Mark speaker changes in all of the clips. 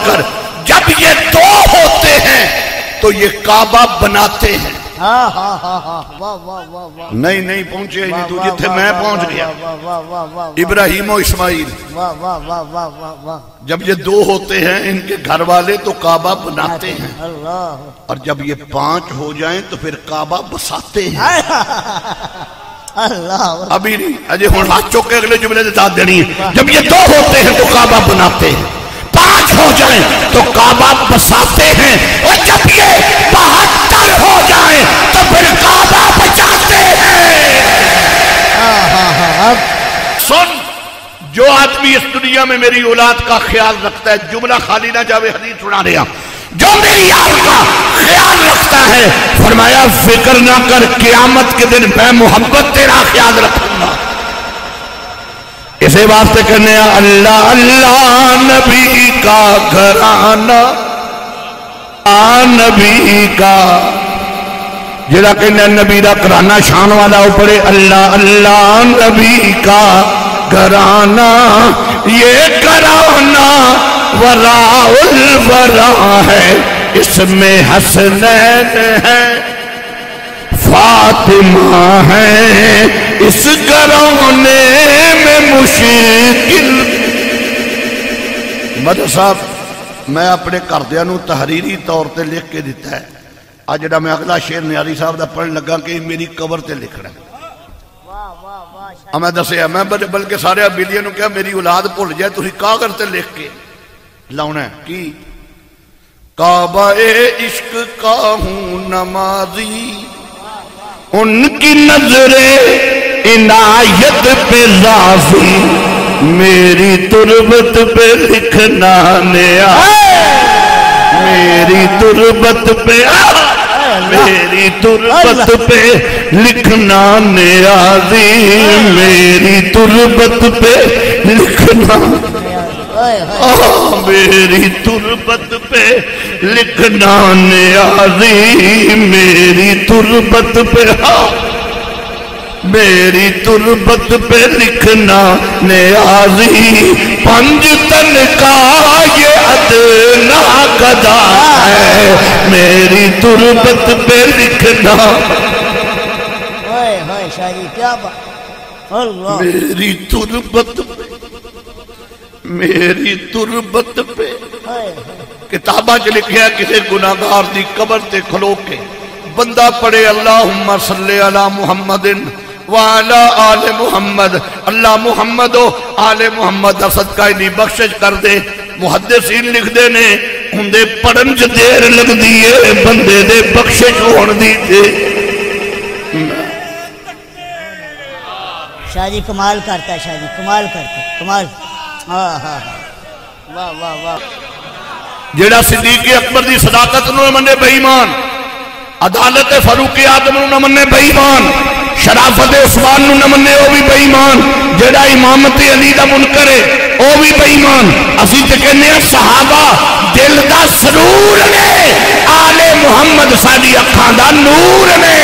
Speaker 1: کر، جب یہ دو ہوتے ہیں تو یہ کعبہ بناتے ہیں۔ نہیں پہنچے نہیں تو جتھے میں پہنچ گیا، ابراہیم و اسماعیل۔ جب یہ دو ہوتے ہیں ان کے گھر والے تو کعبہ بناتے ہیں، اور جب یہ 5 ہو جائیں تو پھر کعبہ بساتے ہیں۔ ابھی نہیں، اجے ہوں ہاتھ چوک کے اگلے جملے سے داد دینی ہے۔ جب یہ 2 ہوتے ہیں تو کعبہ بناتے ہیں، 5 ہو جائیں تو کعبہ بساتے ہیں، اور جب یہ 72 ہو جائیں تو پھر کعبہ بچاتے ہیں۔ سن، جو آدمی اس دنیا میں میری اولاد کا خیال رکھتا ہے، جملہ خالی نہ جاوے، حدیث سنا رہا، جو میری یاد کا خیال رکھتا ہے، فرمایا فکر نہ کر، قیامت کے دن میں محبت تیرا خیال رکھوں گا۔ اسے واسطے کرنے اللہ اللہ نبی کا گھرانہ، نبی کا جڑا کہنا نبی دا گھرانہ شان والا اوپرے، اللہ اللہ نبی کا گھرانہ، یہ گھرانہ وراء الورا ہے، اس میں حسنین ہے، فاطمہ ہے، اس گھرانے میں مشکل۔ مدر صاحب میں اپنے گھردیاں نوں تحریری طور تے لکھ کے دیتا ہے، آج جڑا میں اگلا شعر نیاری صاحب دا پڑھن لگا کہ میری قبر تے لکھنا ہے۔ میں دسیا، میں بلکہ سارے بیلیاں نوں کہا میری اولاد بھول جائے تو ہی کاغذ تے لکھ کے لاؤنا ہے کی کعبہ عشق کا ہوں نمازی، ان کی نظر عنایت پہ ضعفی، میری تربت پہ لکھنا نیا، میری تربت پہ میری تربت پہ لکھنا نیازی، میری تربت پہ لکھنا، میری تربت پہ لکھنا نیازی، میری تربت پہ میری تربت پہ لکھنا نیازی، 5 تن کا یہ ادنا قدا ہے، میری تربت پہ لکھنا، میری تربت پہ، میری تربت پہ۔ کتابہ چ لکھیا کسی گناہگار دی قبر تے کھلو کے بندہ پڑھے اللہم صلی علی محمد وعلی آل محمد، اللہ محمد و آل محمد دا صدقہ انہی بخشش کر دے۔ محدثین لکھ دے نے اندے پڑھن چ دیر لگ دیئے، بندے دے بخشش ہون دی دے۔
Speaker 2: شاہ جی کمال کرتا ہے، شاہ جی کمال کرتا ہے، کمال۔ واہ واہ واہ۔
Speaker 1: جیڑا صدیق اکبر دی صداقت نو منے بے ایمان، عدالت فاروق اعظم نو منے بے ایمان، شرافت عثمان نو منے او بھی بے ایمان، جیڑا امامت علی دا منکر ہے او بھی بے ایمان۔ اسی تے کہنے ہیں صحابہ دل دا سرور نے، آل محمد ساڈی اکھاں دا نور نے۔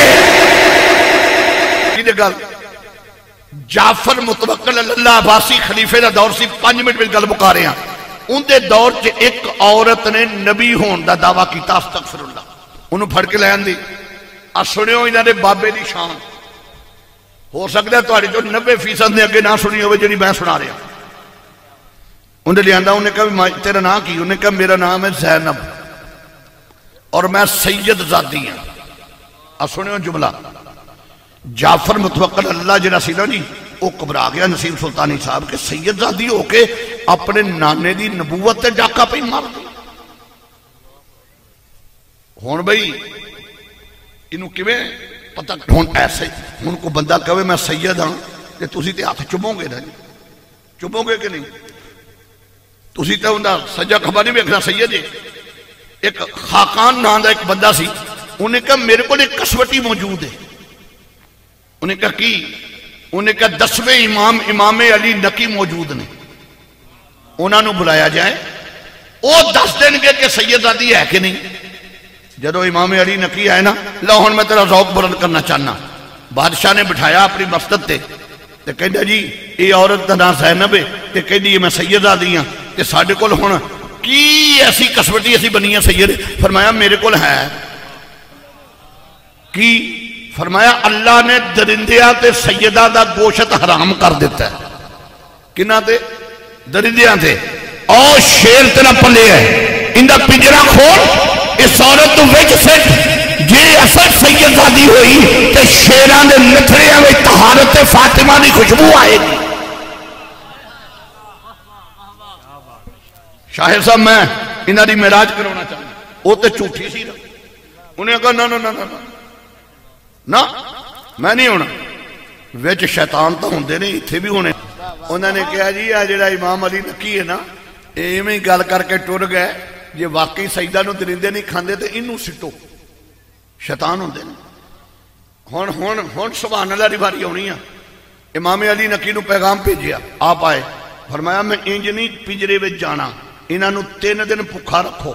Speaker 1: کی گل جعفر متوکل اللہ عباسی خلیفے دا دور سی، 5 منٹ میں گل مکا رہے ہیں۔ ان دے دور چ ایک عورت نے نبی ہون دا دعویٰ کیتا، استغفر اللہ، انہوں پھڑ کے لے آندی۔ سنیو انہاں دے بابے دی شان، ہو سکتا ہے تہاڈے جو 90% نے اگے نہ سنی ہوئے جڑی میں سنا رہا۔ انہیں لے آندا، انہیں کہا تیرا نام کی؟ انہیں کہا میرا نام ہے زینب اور میں سید زادی ہوں۔ سنیو جملہ، جعفر متوکل اللہ جڑا سی نا جی، وہ گھبرا گیا نصیر سلطانی صاحب کے سید زادی ہو کے اپنے نانے دی نبوت تے ڈاکا پہ مار دی۔ ہون بھئی انہوں کیویں پتہ، ہون ایسے ان کو بندہ کہوے میں سید ہاں کہ تسی تے ہاتھ چبوں گے نا جی، چبوں گے کہ نہیں؟ تسی تے انہاں سجا کھبا نہیں ویکھنا سید ہے۔ ایک خاقان نام دا ایک بندہ سی، انہیں کہا میرے کو ایک کسوٹی موجود ہے۔ انہیں کہا کی؟ انہیں کہا 10ویں امام امام علی نقی موجود نے، انہوں نے بلایا جائے، وہ 10 دن گے کہ سید زادی ہے کہ نہیں۔ جدو امام علی نقی آئے نا، لاہون میں تیرا ذوق بلند کرنا چاہنا، بادشاہ نے بٹھایا اپنی مسجد تے، تے کہندا جی یہ عورت دا نام زینب ہے، تے کہندی میں سید زادی ہاں، تے ساڈے کول ہن کی ایسی کسوٹی ایسی بنی ہے سید؟ فرمایا میرے کو ہے کی؟ فرمایا اللہ نے درندیاں تے سیدہ دا گوشت حرام کر دیتا ہے. کنہ تے؟ درندیاں تے. اور شیر تیرا پلے ہے اندہ پنجرہ کھول اس عورت تو ویچ سیٹ جی اصل سید زادی ہوئی تے شیران دے نتھرے میں طہارت فاطمہ دی خوشبو آئے گی. شاہر صاحب میں انہاں دی معراج کرونا چاہتا وہ تے جھوٹی سی نا. انہیں کہا نا نا نا نا نا میں نہیں ہونا. ویچ شیطان تو ہوندے نہیں اتھے بھی ہونے. انہوں نے کہا جی آج جڑا امام علی نقی ہے نا ایویں ہی گل کر کے ٹر گئے جی واقعی سجدہ نو درندے نہیں کھاندے تے انہوں سٹو. شیطان ہوندے نہیں. ہن سبحان اللہ دی باری ہونی ہے. امام علی نقی نو پیغام بھیجیا آپ آئے. فرمایا میں انج نہیں پنجرے وچ جانا انہاں نو 3 دن بھکھا رکھو.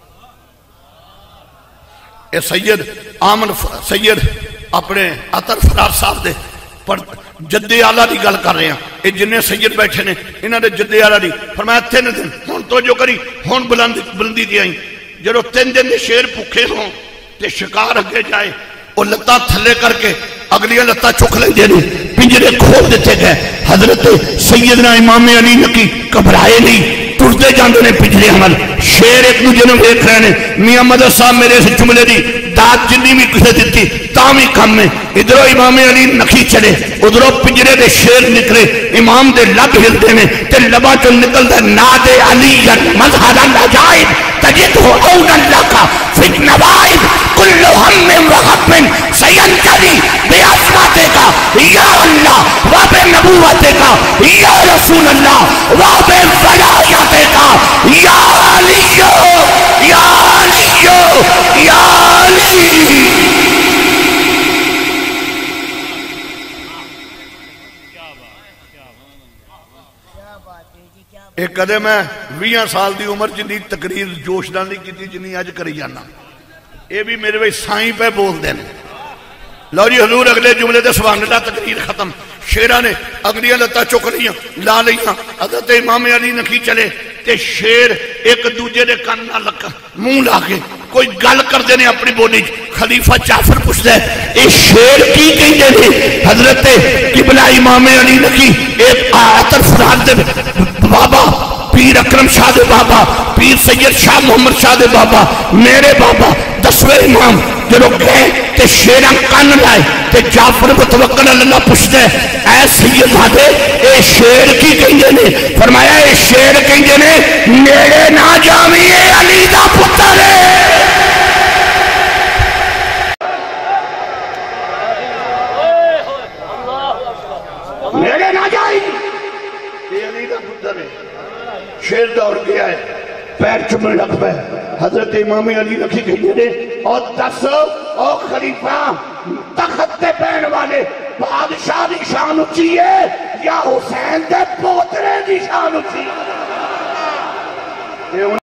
Speaker 1: اے سید آمن سید اپنے عطر فرار صاحب دے پر جدے آلہ دی گل کر رہے ہیں. اے جنہیں سید بیٹھے نے انہاں دے جدے آلہ دی. فرمایا 3 دن ہن تو جو کری ہن بلندی دی آئیں. جب 3 دن دے شیر بھکھے ہوں تے شکار اگے جائے وہ لتا تھلے کر کے اگلیاں لتا چک لیں دے پنجرے کھول دیتے گئے. حضرت سیدنا امام علی نقی گھبرائے نہیں ٹرتے جاندے نے پنجرے عمل. شیر ایک دوجے نے دیکھ رہے ہیں. میاں مدد صاحب میرے سے جملے دی داد جنی بھی کسے دیتی تامی کم میں ادھروں امام علی نقی چلے ادھروں پنجرے دے شیر نکلے امام دے لب ہلتے ہیں تے لبا چو نکل دے ناد علی مظہر العجائب تجد ہو اونا لکا فی النوائب کل ہم وغم سینجلی بے عصمتے کا یا اللہ واب نبوت کا یا رسول اللہ واب ولایت کا یا علی یا علی یا علی. ایک کدے میں 20 سال دی عمر جنی تقریر جوش نال نہیں کیتی جنی اج کری جانا. اے بھی میرے بھائی سائیں پہ بول دیں. لو جی حضور اگلے جملے دے سبحان اللہ تقریر ختم. شیرہ نے اگلیاں لتا چک لیاں لا لیاں. حضرت امام علی نقی چلے تے شیر ایک دوجے دے کان نال منہ لا کے کوئی گل کردے نے اپنی بولی. خلیفہ جعفر پوچھدا ہے اے شیر کی کہندے نے؟ حضرت قبلہ امام علی نقی ایک عطر فرار دے بابا پیر اکرم شاہ دے بابا پیر سید شاہ محمد شاہ دے بابا میرے بابا 10ویں امام جب گئے تے شیران کان لائے تے جعفر متوکل اللہ پوچھتے اے سید زادے اے شیر کی کہندے نے؟ فرمایا اے شیر کہندے نے میرے نا جامی علی دا پتر ہے. میرے نا جامی علی دا پتر ہے. شیر دوڑ گیا ہے پیر چمن لگ پہ. حضرت امام علی نقی کہتے ہیں اور 10 اور خلیفہ تخت تے پہن والے بادشاہ دی شان اچھی ہے یا حسین دے پوترے دی شان اچھی ہے؟